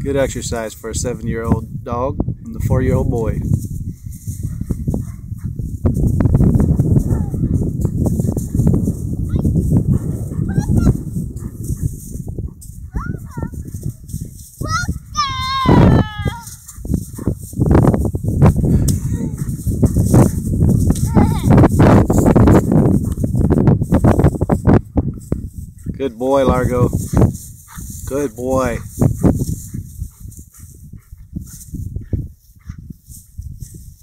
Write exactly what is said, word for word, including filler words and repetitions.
Good exercise for a seven-year-old dog and the four-year-old boy. Good boy, Largo. Good boy.